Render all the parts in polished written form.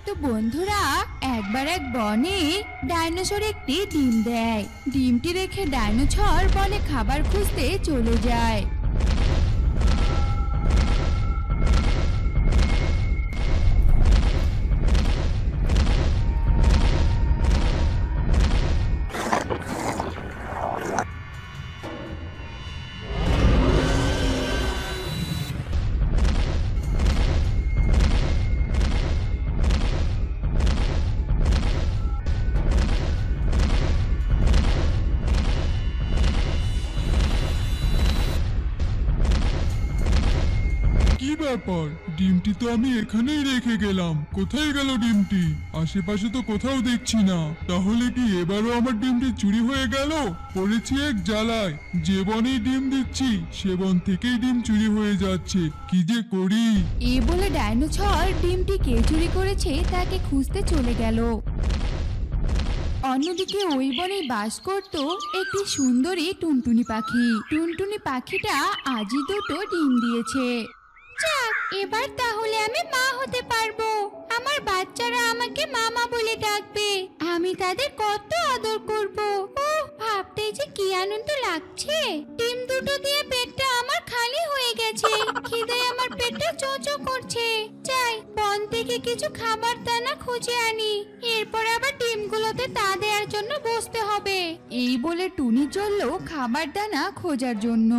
তো বন্ধুরা, একবার এক বনে ডাইনোসর একটি ডিম দেয়। ডিমটি রেখে ডাইনোসর বনে খাবার খুঁজতে চলে যায়। ব্যাপার, ডিমটি তো আমি এখানেই রেখে গেলাম। কোথায় গেল ডিমটি? আশেপাশে তো কোথাও দেখছি না। তাহলে কি এবারও আমার ডিমটি চুরি হয়ে গেল? পড়েছি এক জ্বালায়। যে বনে ডিম দিচ্ছি সে বন থেকেই ডিম চুরি হয়ে যাচ্ছে। কি যে করি! এই বলে ডাইনোসর ডিমটি কে চুরি করেছে তাকে খুঁজতে চলে গেল। অন্যদিকে ওই বনে বাস করত একটি সুন্দরী টুনটুনি পাখি। টুনটুনি পাখিটা আজই দুটো ডিম দিয়েছে। যাক, এবার তাহলে আমি মা হতে পারবো। আমার বাচ্চারা আমাকে মামা বলে ডাকবে। আমি তাদের কত আদর করব। ওহ, ভাবতে যে কি আনন্দ লাগছে। ডিম দুটো দিয়ে পেটটা আমার খালি হয়ে গেছে। খিদে আমার পেটটা চোচো করছে। যাই, বন থেকে কিছু খাবার দানা খুঁজে আনি। এরপর আবার ডিমগুলোতে তা দেওয়ার জন্য বসতে হবে। এই বলে টুনি চলল খাবার দানা খোঁজার জন্য।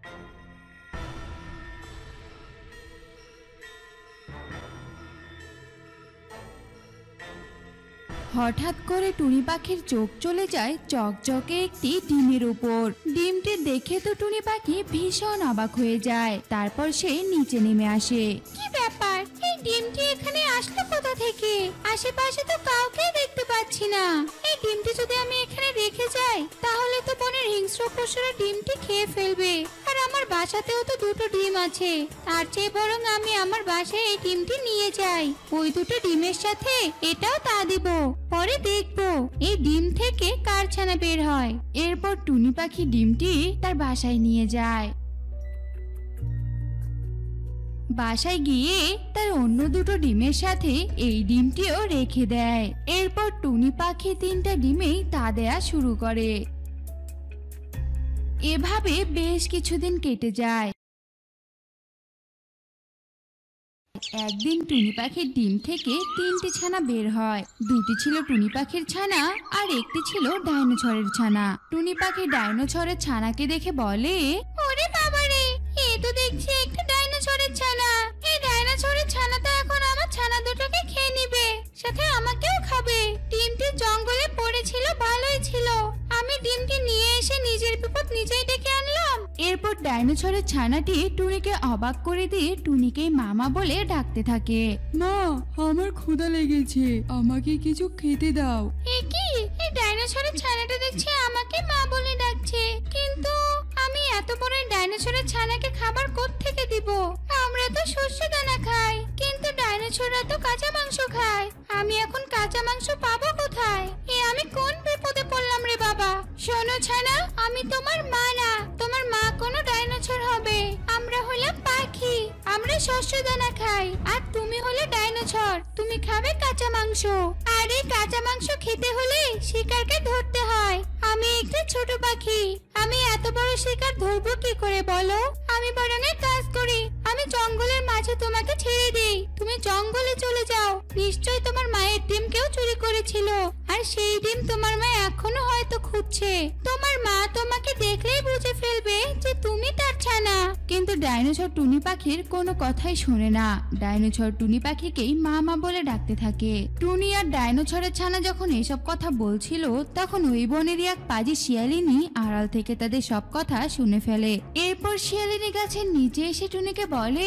হঠাৎ করে টুনি পাখির চোখ চলে যায় চকচকে একটি ডিমের উপর। ডিমটি দেখে তো টুনি পাখি ভীষণ অবাক হয়ে যায়। তারপর সে নিচে নেমে আসে। কি ব্যাপার, এই ডিমটি এখানে আসলো কোথা থেকে? আশেপাশে তো কাউকে দেখতে পাচ্ছি না। এই ডিমটি যদি আমি এখানে রেখে যাই তাহলে তো বনের হিংস্র পশুরা ডিমটি খেয়ে ফেলবে। আর আমার বাসাতেও তো দুটো ডিম আছে। তার চেয়ে বরং আমি আমার বাসায় এই ডিমটি নিয়ে যাই। ওই দুটো ডিমের সাথে এটাও তা দিব। পরে দেখবো এই ডিম থেকে কার ছানা বের হয়। এরপর টুনি পাখি ডিমটি তার বাসায় নিয়ে যায়। বাসায় গিয়ে তার অন্য দুটো ডিমের সাথে এই ডিমটিও রেখে দেয়। এরপর টুনি পাখি তিনটা ডিমেই তা দেয়া শুরু করে। এভাবে বেশ কিছুদিন কেটে যায়। একদিন টুনি পাখির ডিম থেকে তিনটি ছানা বের হয়। দুটি ছিল টুনি পাখির ছানা আর একটি ছিল ডাইনোসরের ছানা। টুনি পাখি ডাইনোসরের ছানাকে দেখে বলে, ওরে বাবারে, এ তো দেখছি একটা ডাইনোসরের ছানা। এই ডাইনোসরের ছানা তো এখন আমার ছানা দুটোকে খেয়ে নিবে, সাথে আমাকেও খাবে। ডিমটি জঙ্গলে পড়েছিল, ভালোই ছিল। আমি ডিমটি নিয়ে এসে নিজের বিপদ নিজেই ডেকে আনলাম। এরপর ডাইনোসরের ছানাটি টুনিকে অবাক করে দিয়ে টুনিকে মামা বলে ডাকতে থাকে। মা, আমার ক্ষুধা লেগেছে, আমাকে কিছু খেতে দাও। কি, এই ডাইনোসরের ছানাটা দেখছি আমাকে মা বলে ডাকছে, কিন্তু আমি এত বড় ডাইনোসরের ছানাকে খাবার কোত্থেকে দিব? আমরা তো শস্য দানা খাই, কিন্তু ডাইনোসররা তো কাঁচা মাংস খায়। আমি এখন কাঁচা মাংস পাবো কোথায়? আমি কোন বিপদে পড়লাম রে বাবা। শোনো ছানা, আমি তোমার মা না, তোমার মা কোনো ডাইনোসর হবে। আমরা হলাম পাখি, আমরা শস্য দানা খাই। আর তুমি হলে ডাইনোসর, তুমি খাবে কাঁচা মাংস। আর এই কাঁচা মাংস খেতে হলে শিকারকে ধরতে হয়। আমি একটা ছোট পাখি, আমি এত বড় শিকার ধরবো কি করে বলো? আমি বরং এক কাজ করি, আমি জঙ্গলের মাঝে তোমাকে ছেড়ে দেই। তুমি জঙ্গলে চলে যাও। নিশ্চয়ই তোমার মায়ের ডিম কেউ চুরি করেছিল, আর সেই ডিম তোমার মা এখনো হয়তো খুঁজছে। তোমার মা তোমাকে দেখলেই বুঝে ফেলবে যে তুমি তার ছানা। কিন্তু ডাইনোসর টুনি পাখির কোনো কথাই শোনে না। ডাইনোসর টুনি পাখিকেই মামা বলে ডাকতে থাকে। টুনি আর ডাইনোসরের ছানা যখন এসব কথা বলছিল, তখন ওই বনেরই এক পাজি শিয়ালিনী আড়াল থেকে তাদের সব কথা শুনে ফেলে। এরপর শিয়ালিনী গাছের নিচে এসে টুনিকে বলে,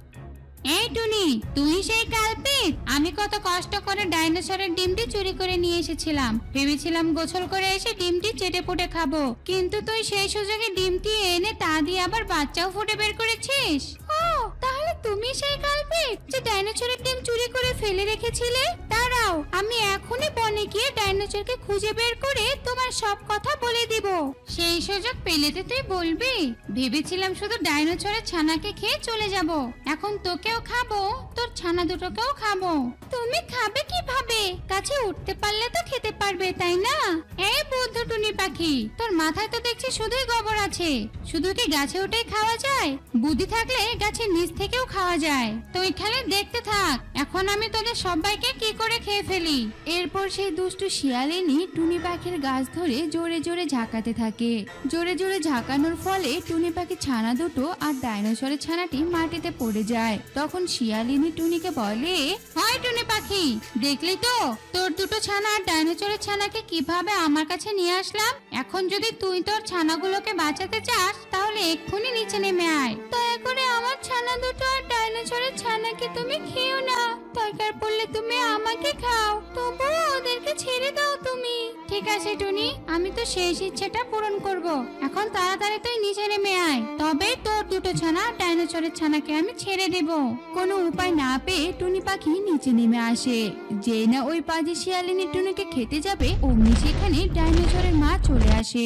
এই টুনি, তুই সেই কালপিট? আমি কত কষ্ট করে ডাইনোসরের ডিমটি চুরি করে নিয়ে এসেছিলাম। ভেবেছিলাম গোসল করে এসে ডিমটি চেটে পুটে খাবো, কিন্তু তুই সেই সুযোগে ডিমটি এনে তা দিয়ে আবার বাচ্চাও ফুটে বের করেছিস। ও, তাহলে তুমি সেই কালপিট যে ডাইনোসরের ডিম চুরি করে ফেলে রেখেছিলে? দাঁড়া, দাও, আমি এখনই বনে গিয়ে ডাইনোসরকে খুঁজে বের করে তোমার সব কথা বলে দিব। সেই সুযোগ পেলে তো তুই বলবি। ভেবেছিলাম শুধু ডাইনোসরের ছানাকে খেয়ে চলে যাব, এখন তোকেও খাবো, তোর ছানা দুটোকেও খাবো। তুমি খাবে কিভাবে? কাছে উঠতে পারলে তো খেতে পারবে, তাই না? এই বুদ্ধ টুনি পাখি, তোর মাথায় তো দেখছি শুধুই গোবর আছে। শুধু কি গাছে উঠেই খাওয়া যায়? বুদ্ধি থাকলে গাছের নিচ থেকেও খাওয়া যায়। তুই খালি দেখতে থাক, এখন আমি তোদের সবাইকে কি করে খেয়ে ফেলি। এরপর সেই দুষ্টু শিয়ালিনী টুনি পাখির গাছ ধরে জোরে জোরে ঝাঁকাতে থাকে। জোরে জোরে ঝাঁকানোর ফলে টুনি পাখির ছানা দুটো আর ডাইনোসরের ছানাটি মাটিতে পড়ে যায়। তখন শিয়ালিনী টুনিকে বলে, হয় টুনি পাখি, দেখলি তো তোর দুটো ছানা আর ডাইনোসরের ছানাকে কিভাবে আমার কাছে নিয়ে আসলাম। এখন যদি তুই তোর ছানাগুলোকে বাঁচাতে চাস তাহলে এক্ষুনি নিচে নেমে আয়। দয়া করে আমার ছানা দুটো আর ডাইনোসরের ছানাকে তুমি খেও না, দরকার পড়লে তুমি আমাকে খাও, তবুও ওদেরকে ছেড়ে দাও তুমি। ঠিক আছে টুনি, আমি তো শেষ ইচ্ছেটা পূরণ করব। এখন তাড়াতাড়ি তুই নিচে নেমে আয়, তবে তোর দুটো ছানা আর ডাইনোসরের ছানাকে আমি ছেড়ে দেব। কোনো উপায় না পেয়ে টুনি পাখি নিচে নেমে আসে। যেই না ওই পাজি শিয়ালিনী টুনিকে খেতে যাবে, অমনি সেখানে ডাইনোসরের মা চলে আসে।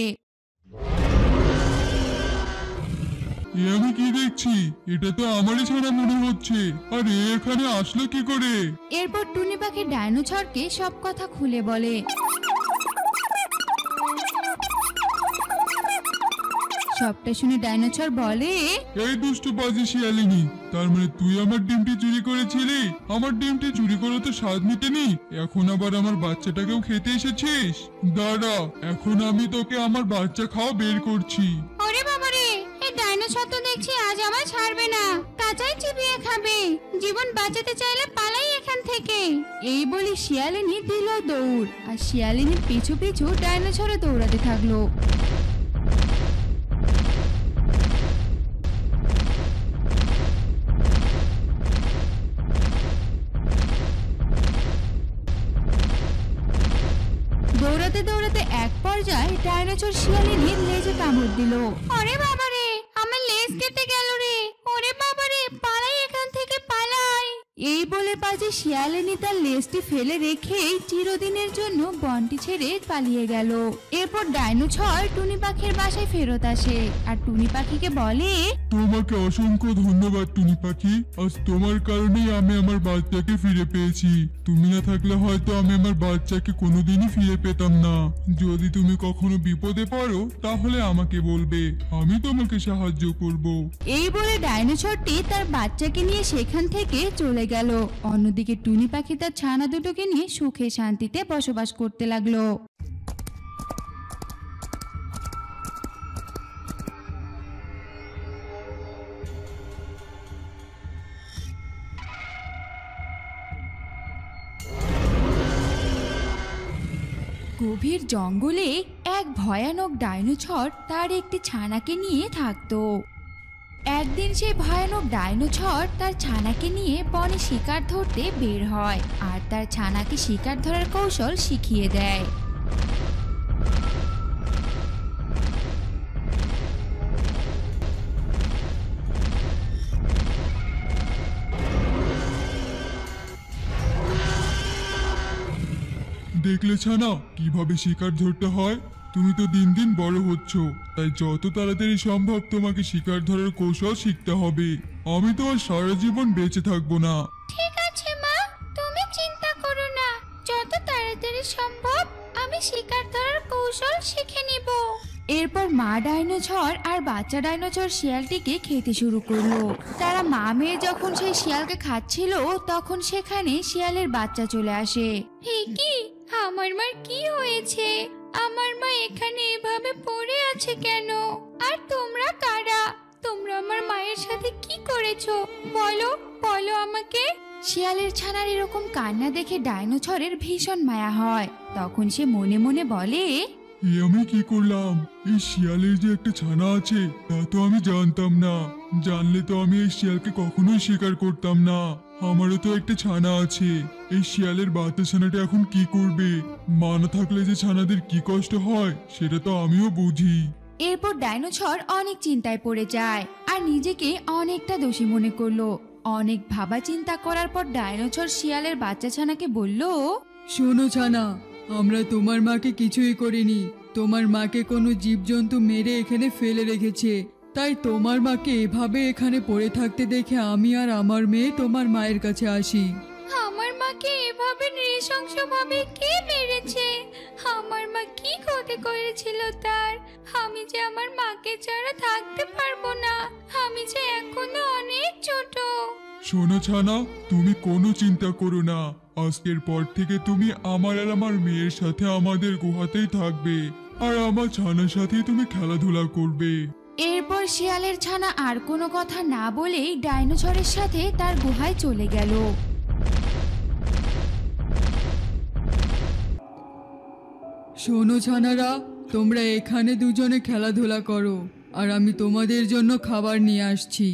এ আমি কি দেখছি? এটা তো আমারই ছানা মনে হচ্ছে। আর এ এখানে আসলো কি করে? এরপর টুনি পাখি ডাইনোসরকে সব কথা খুলে বলে। সবটা শুনে ডাইনোসর বলে, এই দুষ্টু বাজি শিয়ালিনী, তার মানে তুই আমার ডিমটি চুরি করেছিলি? আমার ডিমটি চুরি করে তো স্বাদ মিটেনি, এখন আবার আমার বাচ্চাটাকেও খেতে এসেছিস? দাঁড়া, এখন আমি তোকে আমার বাচ্চা খাওয়া বের করছি। ওরে বাবারে, এই ডাইনোসর তো দেখছি আজ আমায় ছাড়বে না, কাঁচাই চিবিয়ে খাবে। জীবন বাঁচাতে চাইলে পালাই এখান থেকে। এই বলে শিয়ালিনী দিল দৌড়, আর শিয়ালিনীর পিছু পিছু ডাইনোসরে দৌড়াতে থাকলো। দৌড়াতে দৌড়াতে এক পর্যায়ে ডাইনোসর শিয়ালিনীর লেজে কামড় দিল। ওরে বাবারে, আমার লেজ কেটে গেল রে। ওরে বাবারে, পালাই এখান থেকে, পালাই। এই বলে পাজি শিয়ালিনী তার লেজটি ফেলে রেখেই চিরদিনের জন্য বনটি ছেড়ে পালিয়ে গেল। এরপর ডাইনোসর টুনি পাখির বাসায় ফেরত আসে আর টুনি পাখিকে বলে, তোমাকে অসংখ্য ধন্যবাদ টুনি পাখি, আজ তোমার কারণেই আমি আমার বাচ্চাকে ফিরে পেয়েছি। তুমি না থাকলে হয়তো আমি আমার বাচ্চাকে কোনোদিনই ফিরে পেতাম না। যদি তুমি কখনো বিপদে পড়ো তাহলে আমাকে বলবে, আমি তোমাকে সাহায্য করব। এই বলে ডাইনোসরটি তার বাচ্চাকে নিয়ে সেখান থেকে চলে গেল। অন্যদিকে টুনি পাখি তার ছানা দুটোকে নিয়ে সুখে শান্তিতে বসবাস করতে লাগলো। গভীর জঙ্গলে এক ভয়ানক ডাইনোসর তার একটি ছানাকে নিয়ে থাকতো। একদিন সেই ভয়ানক ডাইনোসর তার ছানাকে নিয়ে বনে শিকার ধরতে বের হয় আর তার ছানাকে শিকার ধরার কৌশল শিখিয়ে দেয়। দেখলে ছানা, কিভাবে শিকার ধরতে হয়? তুমি তো দিন দিন বড় হচ্ছ, তাই যত তাড়াতাড়ি সম্ভব তোমাকে শিকার ধরার কৌশল শিখতে হবে। আমি তো আর সারা জীবন বেঁচে থাকবো না। ঠিক আছে মা, তুমি চিন্তা করো না, যত তাড়াতাড়ি সম্ভব আমি শিকার ধরার কৌশল শিখে নিব। এরপর মা ডাইনোসর আর বাচ্চা ডাইনোসর শিয়ালটিকে খেতে শুরু করলো। তারা মা মেয়ে যখন সেই শিয়ালকে খাচ্ছিল তখন সেখানে শিয়ালের বাচ্চা চলে আসে। হে কি, আমার মার কি হয়েছে? আমার মা এখানে এভাবে পড়ে আছে কেন? আর তোমরা কারা? তোমরা আমার মায়ের সাথে কি করেছো? বলো বলো আমাকে। শিয়ালের ছানার এরকম কান্না দেখে ডাইনোসরের ভীষণ মায়া হয়। তখন সে মনে মনে বলে, এ আমি কি করলাম? এই শিয়ালের যে একটা ছানা আছে তা তো আমি জানতাম না। জানলে তো আমি এই শিয়ালকে কখনোই শিকার করতাম না। আমারও তো একটা ছানা আছে। এই শিয়ালের বাচ্চা ছানাটা এখন কি করবে? মা না থাকলে যে ছানাদের কি কষ্ট হয় সেটা তো আমিও বুঝি। এরপর ডাইনোসর অনেক চিন্তায় পড়ে যায় আর নিজেকে অনেকটা দোষী মনে করলো। অনেক ভাবা চিন্তা করার পর ডাইনোসর শিয়ালের বাচ্চা ছানাকে বলল, শোনো ছানা, আমরা তোমার মাকে কিছুই করিনি। তোমার মাকে কোনো জীবজন্তু মেরে এখানে ফেলে রেখেছে, তাই তোমার মাকে এভাবে এখানে পড়ে থাকতে দেখে আমি আর আমার মেয়ে তোমার মায়ের কাছে আসি। আমার মাকে এভাবে নৃশংসভাবে কে মেরেছে? আমার মা কি ক্ষতি করেছিল তার? আমি যে আমার মাকে ছাড়া থাকতে পারবো না। আমি যে এখনো অনেক ছোট। শোনো ছানা, তুমি কোনো চিন্তা করো না। আজকের পর থেকে তুমি আমার আর আমার মেয়ের সাথে আমাদের গুহাতেই থাকবে, আর আমার ছানার সাথেই তুমি খেলাধুলা করবে। এরপর শিয়ালের ছানা আর কোনো কথা না বলেই ডাইনোসরের সাথে তার গুহায় চলে গেল। শোনো ছানারা, তোমরা এখানে দুজনে খেলাধুলা করো, আর আমি তোমাদের জন্য খাবার নিয়ে আসছি।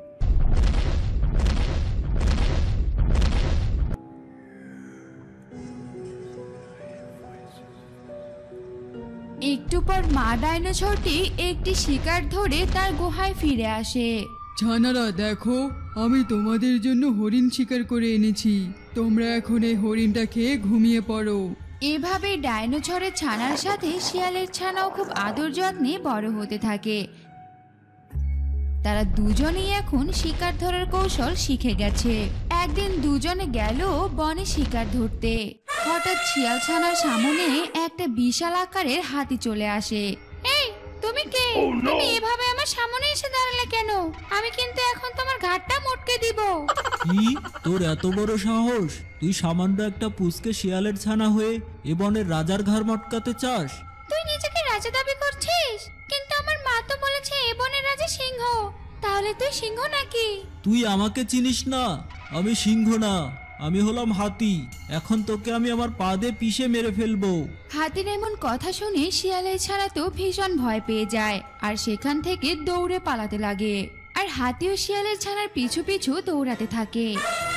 একটু পর মা ডাইনোসরটি একটি শিকার ধরে তার গুহায় ফিরে আসে। ছানারা দেখো, আমি তোমাদের জন্য হরিণ শিকার করে এনেছি। তোমরা এখন এই হরিণটা খেয়ে ঘুমিয়ে পড়ো। এভাবে ডাইনোসরের ছানার সাথে শিয়ালের ছানাও খুব আদর যত্নে বড় হতে থাকে। তারা দুজনেই এখন শিকার ধরার কৌশল শিখে গেছে। একদিন দুজনে গেল বনে শিকার ধরতে। হঠাৎ শিয়াল ছানার সামনে একটা বিশাল আকারের হাতি চলে আসে। এই, তুমি কে? তুমি এভাবে আমার সামনে এসে দাঁড়ালে কেন? আমি কিন্তু এখন তোমার ঘাটটা মটকে দিব। কি, তোর এত বড় সাহস? তুই সামান্য একটা পুচকে শিয়ালের ছানা হয়ে এ বনের রাজার ঘাড় মটকাতে চাস? তুই নিজেকে রাজা দাবি করছিস, কিন্তু আমার মা তো বলেছে এ বনের রাজা সিংহ। তাহলে তুই সিংহ নাকি? তুই আমাকে চিনিস না? আমি সিংহ না, আমি হলাম হাতি। এখন তোকে আমি আমার পা দিয়ে পিষে মেরে ফেলবো। হাতির এমন কথা শুনে শিয়ালের ছানা তো ভীষণ ভয় পেয়ে যায়, আর সেখান থেকে দৌড়ে পালাতে লাগে। আর হাতিও শিয়ালের ছানার পিছু পিছু দৌড়াতে থাকে।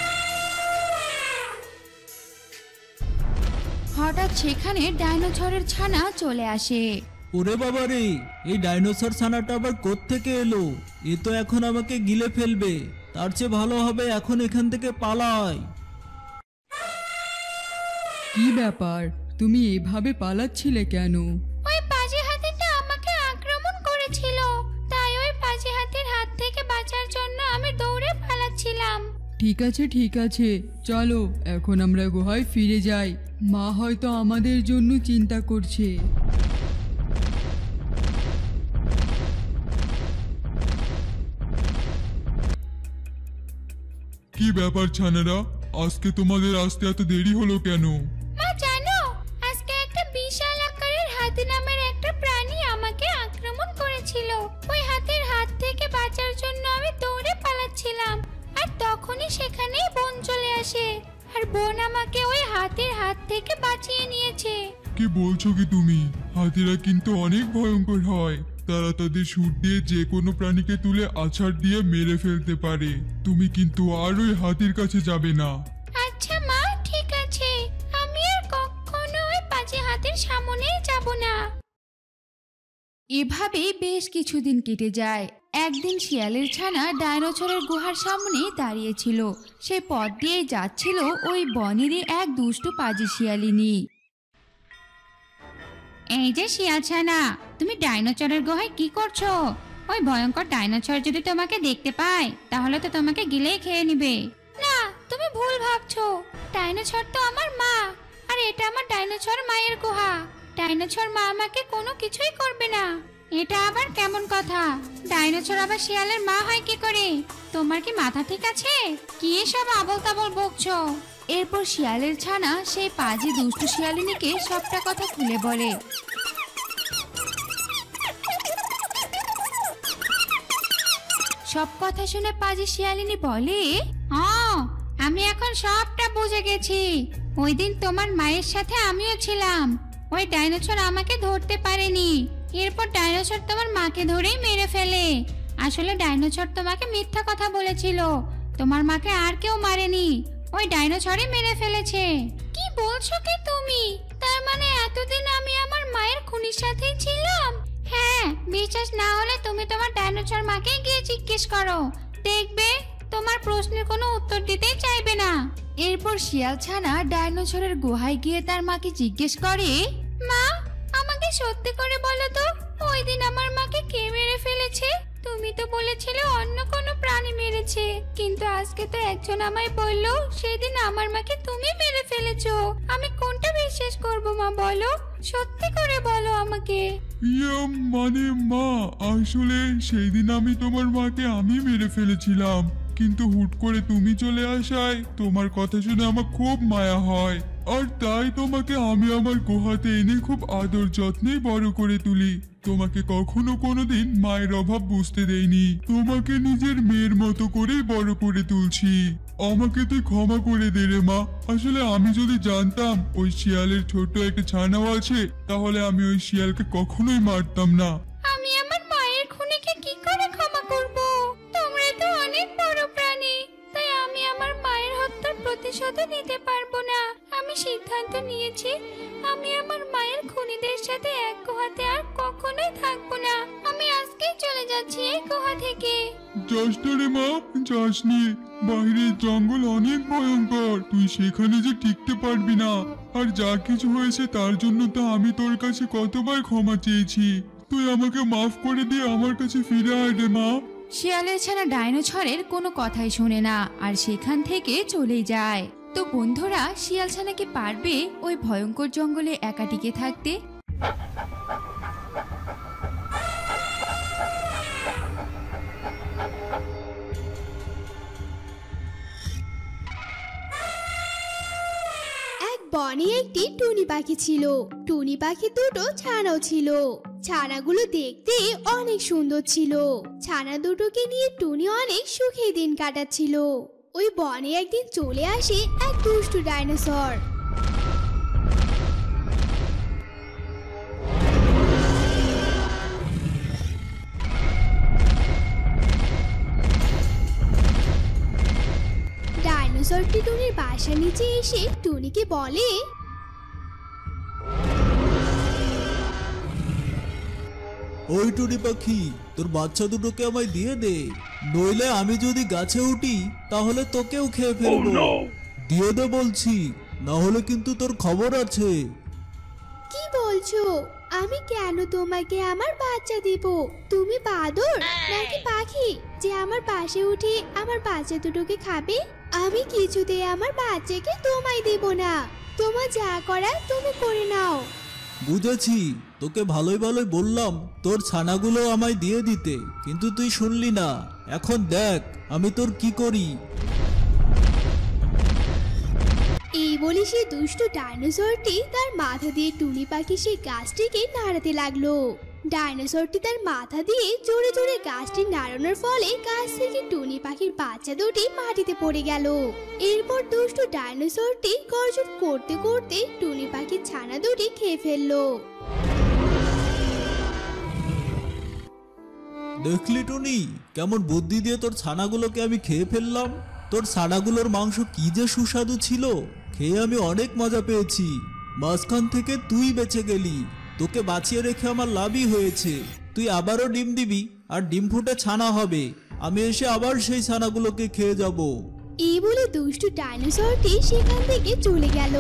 হঠাৎ সেখানে ডাইনোসরের ছানা চলে আসে। ওরে বাবা রে, এই ডাইনোসর ছানাটা আবার কোত্থেকে এলো? এ তো এখন আমাকে গিলে ফেলবে। তার চেয়ে ভালো হবে এখন এখান থেকে পালাই। কি ব্যাপার, তুমি এভাবে পালাচ্ছিলে কেন? ওই পাজি হাতিটা আমাকে আক্রমণ করেছিল, তাই ওই পাজি হাতির হাত থেকে বাঁচার জন্য আমি দৌড়ে পালাচ্ছিলাম। ঠিক আছে ঠিক আছে, চলো এখন আমরা গুহায় ফিরে যাই। মা হয়তো আমাদের জন্য চিন্তা করছে। কি ব্যাপার ছানারা, আজকে তোমাদের আসতে এত দেরি হলো কেন? মা জানো, আজকে একটা বিশাল আকারের হাতি নামের একটা প্রাণী আমাকে আক্রমণ করেছিল। ওই হাতির হাত থেকে বাঁচার জন্য আমি দৌড়ে পালাচ্ছিলাম, আর তখনই সেখানেই বোন চলে আসে, আর বোন আমাকে ওই হাতির হাত থেকে বাঁচিয়ে নিয়েছে। কি বলছো কি তুমি? হাতিরা কিন্তু অনেক ভয়ঙ্কর হয়। তারা তাদের সুর দিয়ে যে কোনো প্রাণীকে তুলে আছাড় দিয়ে মেরে ফেলতে পারে। তুমি কিন্তু আর ওই হাতির কাছে যাবে না। আচ্ছা মা, ঠিক আছে, আমি আর কখনো ওই পাজি হাতির সামনেই যাব না। এভাবেই বেশ কিছুদিন কেটে যায়। একদিন শিয়ালের ছানা ডাইনোসরের গুহার সামনে দাঁড়িয়েছিল। সে পথ দিয়ে যাচ্ছিল ওই বনেরই এক দুষ্টু পাজি শিয়ালিনী। এই যে শিয়াল ছানা, তুমি ডাইনোসরের গুহায় কি করছো? ওই ভয়ঙ্কর ডাইনোসর যদি তোমাকে দেখতে পায় তাহলে তো তোমাকে গিলেই খেয়ে নিবে। না, তুমি ভুল ভাবছো। ডাইনোসর তো আমার মা, আর এটা আমার ডাইনোসর মায়ের গুহা। ডাইনোসর মা আমাকে কোনো কিছুই করবে না। এটা আবার কেমন কথা? ডাইনোসর আবার শিয়ালের মা হয় কি করে? তোমার কি মাথা ঠিক আছে? কি এসব আবল তাবল বকছো? এরপর শিয়ালের ছানা সেই পাজি দুষ্টু শিয়ালিনীকে সবটা কথা খুলে বলে। সব কথা শুনে পাজি শিয়ালিনী বলে, আমি এখন সবটা বুঝে গেছি। ওই দিন তোমার মায়ের সাথে আমিও ছিলাম। ওই ডাইনোসর আমাকে ধরতে পারেনি। এরপর ডাইনোসর তোমার মাকে ধরেই মেরে ফেলে। আসলে ডাইনোসর তোমাকে মিথ্যা কথা বলেছিল। তোমার মাকে আর কেউ মারেনি, ওই ডাইনোসরই মেরে ফেলেছে। কি বলছো কি তুমি? তার মানে এতদিন আমি আমার মায়ের খুনির সাথেই ছিলাম? হ্যাঁ, বিশ্বাস না হলে তুমি তোমার ডাইনোসর মাকে গিয়ে জিজ্ঞেস করো, দেখবে তোমার প্রশ্নের কোনো উত্তর দিতেই চাইবে না। এরপর শিয়াল ছানা ডাইনোসরের গুহায় গিয়ে তার মাকে জিজ্ঞেস করে, মা, আমাকে সত্যি করে বলো তো, ওই দিন আমার মাকে কে মেরে ফেলেছে? তুমি তো বলেছিলে অন্য কোনো প্রাণী মেরেছে, কিন্তু আজকে তো একজন আমায় বললো সেদিন আমার মাকে তুমি মেরে ফেলেছো। আমি কোনটা বিশ্বাস করব মা, বলো, সত্যি করে বলো আমাকে। মানে মা, আসলে সেই দিন আমি তোমার মাকে আমি মেরে ফেলেছিলাম, কিন্তু হুট করে তুমি চলে আসায় তোমার কথা শুনে আমার খুব মায়া হয়, আর তাই তোমাকে আমি আমার গুহাতে এনে খুব আদর যত্নে বড় করে তুলি। তোমাকে কখনো কোনোদিন মায়ের অভাব বুঝতে দেইনি, তোমাকে নিজের মেয়ের মতো করে বড় করে তুলছি। আমাকে তুই ক্ষমা করে দে রে মা। আসলে আমি যদি জানতাম ওই শিয়ালের ছোট্ট একটা ছানাও আছে, তাহলে আমি ওই শিয়ালকে কখনোই মারতাম না। আমি আমার মায়ের খুনিকে কি করে ক্ষমা করব? তোমরা তো অনেক বড় প্রাণী, তাই আমি আমার মায়ের হত্যার প্রতিশোধ নিতে পারবো না। আমি সিদ্ধান্ত নিয়েছি, আমি আমার মায়ের খুনিদের সাথে এক গুহাতে আর কখনোই থাকবো না। আমি আজকেই চলে যাচ্ছি এই গুহা থেকে। যাস না রে মা, যাসনি। বাইরের জঙ্গল অনেক ভয়ঙ্কর, তুই সেখানে যে টিকতে পারবি না। আর যা কিছু হয়েছে তার জন্য তো আমি তোর কাছে কতবার ক্ষমা চেয়েছি। তুই আমাকে মাফ করে দিয়ে আমার কাছে ফিরে আয় রে মা। শিয়ালের ছানা ডাইনোসরের কোনো কথাই শোনে না আর সেখান থেকে চলে যায়। তো বন্ধুরা, শিয়াল ছানাকে পারবে ওই ভয়ঙ্কর জঙ্গলে একা টিকে থাকতে? বনে একটি টুনি পাখি ছিল। টুনি পাখি দুটো ছানাও ছিল। ছানাগুলো দেখতে অনেক সুন্দর ছিল। ছানা দুটোকে নিয়ে টুনি অনেক সুখে দিন কাটাচ্ছিল। ওই বনে একদিন চলে আসে এক দুষ্টু ডাইনোসর। ডাইনোসরটি টুনির বাসার নিচে এসে টুনিকে বলে, ওই টুনি পাখি, তোর বাচ্চা দুটোকে আমায় দিয়ে দে, নইলে আমি যদি গাছে উঠি তাহলে তোকেও খেয়ে ফেলবো। দিয়ে দে বলছি, না হলে কিন্তু তোর খবর আছে। কি বলছো? আমি কেন তোমাকে আমার বাচ্চা দিব? তুমি বাদর নাকি পাখি যে আমার পাশে উঠে আমার বাচ্চা দুটোকে খাবে? আমি কিছুতে আমার বাচ্চাকে তোমায় দেব না। তোমার যা করার তুমি করে নাও। বুঝেছি, তোকে ভালোই ভালোই বললাম তোর ছানাগুলো আমায় দিয়ে দিতে, কিন্তু তুই শুনলি না। এখন দেখ আমি তোর কি করি। এই বলে সে দুষ্ট ডাইনোসরটি তার মাথা দিয়ে টুনি পাখি সেই গাছটিকে নাড়াতে লাগলো। ডাইনোসরটি তার মাথা দিয়ে জোরে জোরে গাছটি নাড়ানোর ফলে গাছ থেকে টুনি পাখির বাচ্চা দুটি মাটিতে পড়ে গেল। এরপর দুষ্ট ডাইনোসরটি গর্জন করতে করতে টুনি পাখির ছানা দুটি খেয়ে ফেললো। দেখলি টুনি, কেমন বুদ্ধি দিয়ে তোর ছানাগুলোকে আমি খেয়ে ফেললাম। তোর ছানাগুলোর মাংস কি যে সুস্বাদু ছিল, খেয়ে আমি অনেক মজা পেয়েছি। মাঝখান থেকে তুই বেঁচে গেলি, তোকে বাঁচিয়ে রেখে আমার লাভই হয়েছে। তুই আবারও ডিম দিবি আর ডিম ফুটে ছানা হবে, আমি এসে আবার সেই ছানাগুলোকে খেয়ে যাব। এই বলে দুষ্টু ডাইনোসরটি সেখান থেকে চলে গেল।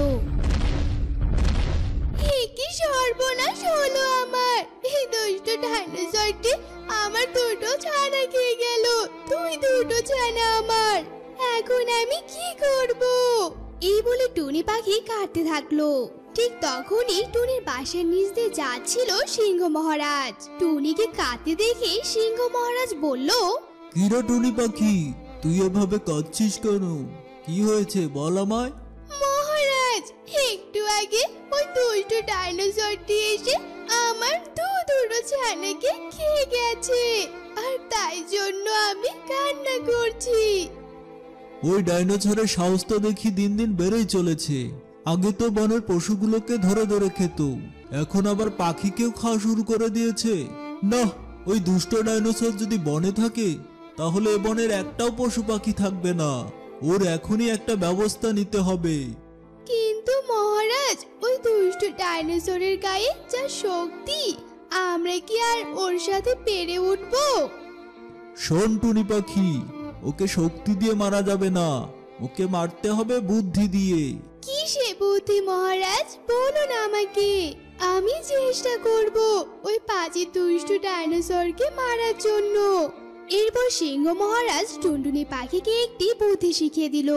কি সর্বনাশ হলো আমার! এই দুষ্টু ডাইনোসরটি আমার দুটো ছানা খেয়ে গেল। তুই দুটো ছানা আমার, এখন আমি কি করব? এই বলে টুনি পাখি কাঁদতে থাকলো। ঠিক তখনই টুনির বাসার নিচ দিয়ে যাচ্ছিল সিংহ মহারাজ। টুনিকে কাঁদতে দেখে সিংহ মহারাজ বলল, কি রে টুনি পাখি, তুই এভাবে কাঁদছিস কেন? কি হয়েছে বল আমায়। মহারাজ, একটু আগে ওই দুষ্টু ডাইনোসরটি এসে আমার দুটো ছানাকে খেয়ে গেছে, আর তাই জন্য আমি কান্না করছি। ওই ডাইনোসরের সাহস তো দেখি দিন দিন বেড়েই চলেছে। আগে তো বনের পশুগুলোকে ধরে ধরে খেত, এখন আবার পাখিকেও খাওয়া শুরু করে দিয়েছে। না, ওই দুষ্ট ডাইনোসর যদি বনে থাকে তাহলে এ বনের একটাও পশু পাখি থাকবে না। ওর এখনই একটা ব্যবস্থা নিতে হবে। কিন্তু মহারাজ, ওই দুষ্ট ডাইনোসরের গায়ে যা শক্তি, আমরা কি আর ওর সাথে পেরে উঠবো? শোন টুনি পাখি, ওকে শক্তি দিয়ে মারা যাবে না, ওকে মারতে হবে বুদ্ধি দিয়ে। কি সে বুদ্ধি মহারাজ, বলুন আমাকে, আমি চেষ্টা করব ওই পাজি দুষ্টু ডাইনোসরকে মারার জন্য। এরপর সিংহ মহারাজ টুনটুনি পাখিকে একটি বুদ্ধি শিখিয়ে দিল।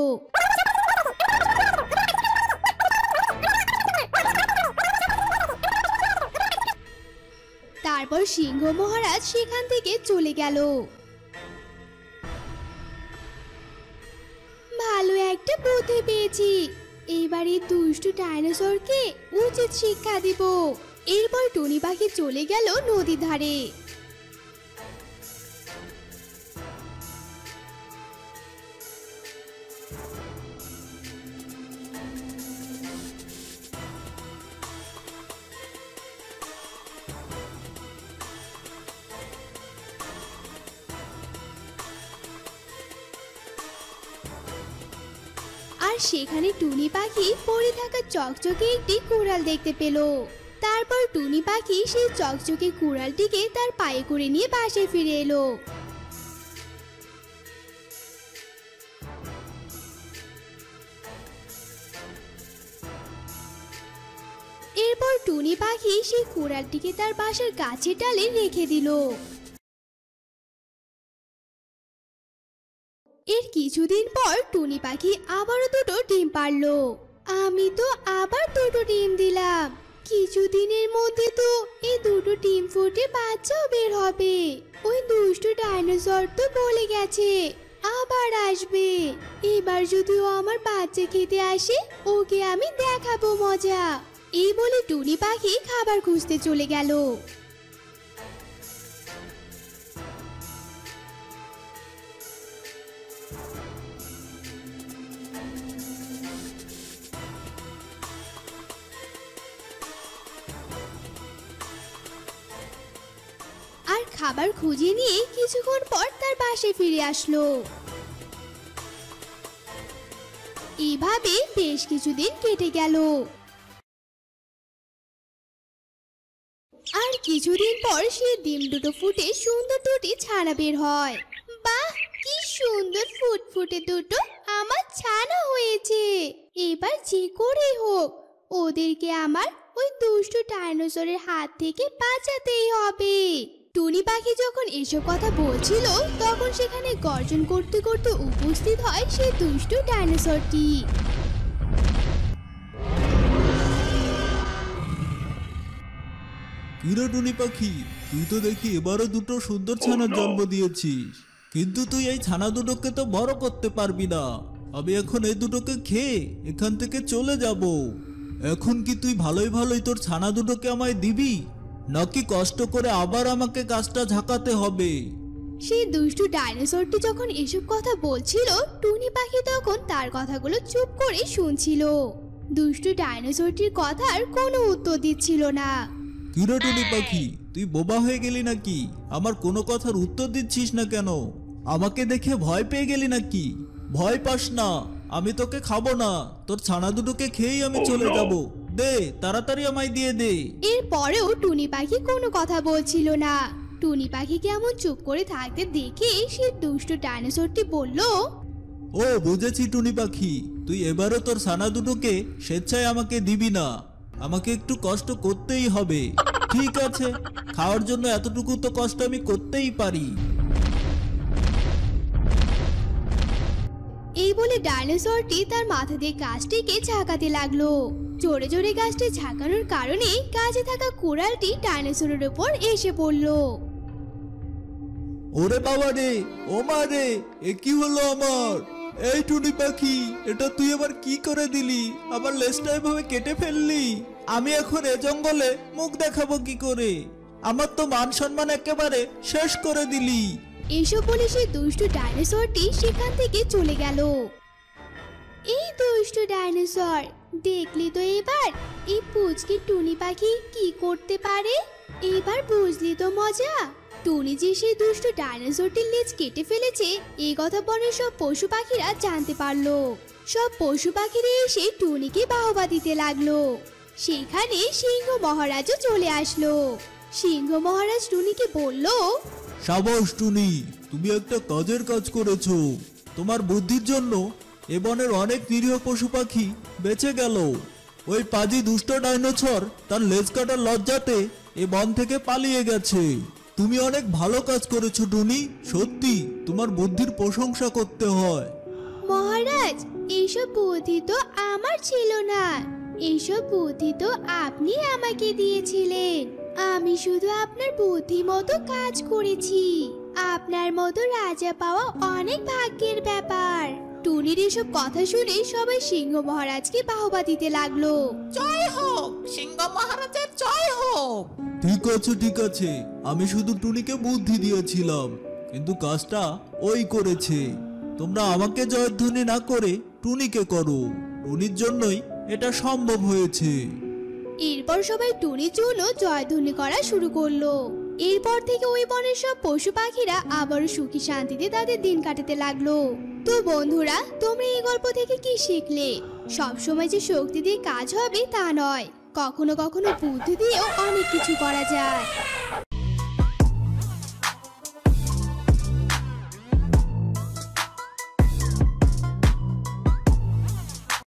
তারপর সিংহ মহারাজ সেখান থেকে চলে গেল। ভালো একটা বুদ্ধি পেয়েছি, এবারে দুষ্টু ডাইনোসরকে উচিত শিক্ষা দিব। এরপর টুনি পাখি চলে গেল নদীর ধারে। আর সেখানে টুনি পাখি পড়ে থাকা চকচকে একটি কুড়াল দেখতে পেল। তারপর টুনি পাখি সেই চকচকে কুড়ালটিকে তার পায়ে করে নিয়ে বাসায় ফিরে এলো। এরপর টুনি পাখি সেই কুড়ালটিকে তার বাসার গাছের ডালে রেখে দিল। এর কিছুদিন পর টুনি পাখি আবারও দুটো ডিম পারলো। আমি তো আবার দুটো ডিম দিলাম, কিছুদিনের মধ্যে তো এই দুটো ডিম ফুটে বাচ্চাও বের হবে। ওই দুষ্টু ডাইনোসর তো বলে গেছে আবার আসবে। এবার যদি ও আমার বাচ্চা খেতে আসে, ওকে আমি দেখাবো মজা। এই বলে টুনি পাখি খাবার খুঁজতে চলে গেল। আর খাবার খুঁজে নিয়ে কিছুক্ষণ পর তার বাসায় ফিরে আসলো। এভাবে বেশ কিছুদিন কেটে গেল। আর কিছুদিন পর সে ডিম দুটো ফুটে সুন্দর দুটি ছানা বের হয়। বাহ, কি সুন্দর ফুটফুটে দুটো আমার ছানা হয়েছে। এবার যে করে হোক ওদেরকে আমার ওই দুষ্টু ডাইনোসরের হাত থেকে বাঁচাতেই হবে। টুনি পাখি যখন এসব কথা বলছিল, তখন সেখানে গর্জন করতে করতে উপস্থিত হয় সেই দুষ্টু ডাইনোসরটি। কিরে টুনি পাখি, তুই তো দেখি এবারও দুটো সুন্দর ছানার জন্ম দিয়েছিস, কিন্তু তুই এই ছানা দুটোকে তো বড় করতে পারবি না। আমি এখন এই দুটোকে খেয়ে এখান থেকে চলে যাব। এখন কি তুই ভালোই ভালোই তোর ছানা দুটোকে আমায় দিবি, নাকি কষ্ট করে আবার আমাকে গাছটা ঝাঁকাতে হবে? সেই দুষ্টু ডাইনোসরটি যখন এসব কথা বলছিল, টুনি পাখি তখন তার কথাগুলো চুপ করে শুনছিল। দুষ্টু ডাইনোসরটির কথার কোনো উত্তর দিচ্ছিল না। কিরে টুনি পাখি, তুই বোবা হয়ে গেলি নাকি? আমার কোনো কথার উত্তর দিচ্ছিস না কেন? আমাকে দেখে ভয় পেয়ে গেলি নাকি? ভয় পাস না, আমি তোকে খাবো না, তোর ছানা দুটোকে খেয়েই আমি চলে যাব। দে, তাড়াতাড়ি আমায় দিয়ে দে। এরপরেও টুনি পাখি কোনো কথা বলছিল না। টুনি পাখি কেমন চুপ করে থাকতে দেখে সে দুষ্টু ডাইনোসরটি বলল, ও বুঝেছি টুনি পাখি, তুই এবারও তোর ছানা দুটোকে স্বেচ্ছায় আমাকে দিবি না, আমাকে একটু কষ্ট করতেই হবে। ঠিক আছে, খাওয়ার জন্য এতটুকু তো কষ্ট আমি করতেই পারি। এই বলে ডাইনোসরটি তার মাথা দিয়ে গাছটিকে ঝাঁকাতে লাগলো। জোরে জোরে গাছটি ঝাঁকানোর কারণে গাছে থাকা কুড়ালটি ডাইনোসরের উপর এসে পড়ল। ওরে বাবা রে, ও মা রে, এ কি হলো আমার? এই টুনি পাখি, এটা তুই আবার কি করে দিলি? আমার লেজটা এভাবে কেটে ফেললি। আমি এখন এ জঙ্গলে মুখ দেখাবো কি করে? আমার তো মান সম্মান একেবারে শেষ করে দিলি। এসব বলে সেই দুষ্টু ডাইনোসরটি সেখান থেকে চলে গেল। এই দুষ্টু ডাইনোসর, দেখলি তো এবার এই পুচকি টুনি পাখি কি করতে পারে? এবার বুঝলি তো মজা। টুনি যে সেই দুষ্টু ডাইনোসরটির লেজ কেটে ফেলেছে, এই কথা বনের সব পশু পাখিরা জানতে পারলো। সব পশু পাখিরা এসে টুনিকে বাহবা দিতে লাগলো। সেখানে সিংহ মহারাজও চলে আসলো। সিংহ মহারাজ টুনিকে বলল, সাবাস টুনি, তুমি একটা কাজের কাজ করেছো। তোমার বুদ্ধির জন্য এ বনের অনেক নিরীহ পশু পাখি বেঁচে গেল। ওই পাজি দুষ্ট ডাইনোসর তার লেজ কাটার লজ্জাতে এ বন থেকে পালিয়ে গেছে। তুমি অনেক ভালো কাজ করেছো টুনি, সত্যি তোমার বুদ্ধির প্রশংসা করতে হয়। মহারাজ, এইসব বুদ্ধি তো আমার ছিল না, এইসব বুদ্ধি তো আপনি আমাকে দিয়েছিলেন। আমি শুধু আপনার বুদ্ধি মতো কাজ করেছি। আপনার মতো রাজা পাওয়া অনেক ভাগ্যের ব্যাপার। টুনির এসব কথা শুনে সবাই সিংহ মহারাজকে বাহবা দিতে লাগলো। জয় হোক, সিংহ মহারাজের জয় হোক। ঠিক আছে, আমি শুধু টুনিকে বুদ্ধি দিয়েছিলাম, কিন্তু কাজটা ওই করেছে। তোমরা আমাকে জয়ধ্বনি না করে টুনিকে করো, টুনির জন্যই এটা সম্ভব হয়েছে। এরপর সবাই টুনির জন্য জয়ধ্বনি করা শুরু করলো। এরপর থেকে ওই বনের সব পশু পাখিরা আবারও সুখী শান্তিতে তাদের দিন কাটাতে লাগলো। তো বন্ধুরা, তোমরা এই গল্প থেকে কি শিখলে? সবসময় যে শক্তি দিয়ে কাজ হবে তা নয়, কখনো কখনো বুদ্ধি দিয়েও অনেক কিছু করা যায়।